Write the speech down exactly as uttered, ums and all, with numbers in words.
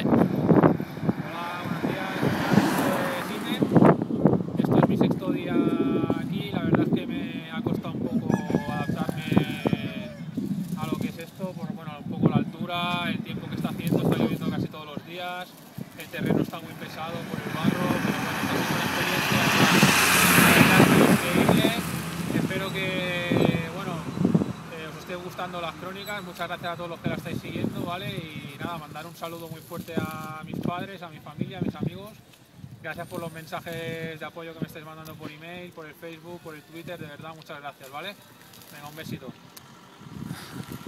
Vale. Hola, buenos días, soy Sidney. Esto es mi sexto día aquí. La verdad es que me ha costado un poco adaptarme a lo que es esto, por bueno, un poco la altura, el tiempo que está haciendo, está lloviendo casi todos los días, el terreno está muy pesado por el barro, pero bueno, ha sido una experiencia, la verdad, que increíble. Espero que, bueno, eh, os esté gustando las crónicas. Muchas gracias a todos los que la estáis siguiendo, ¿vale? Y nada, mandar un saludo muy fuerte a mis padres, a mi familia, a mis amigos. Gracias por los mensajes de apoyo que me estáis mandando por email, por el Facebook, por el Twitter, de verdad, muchas gracias, ¿vale? Venga, un besito.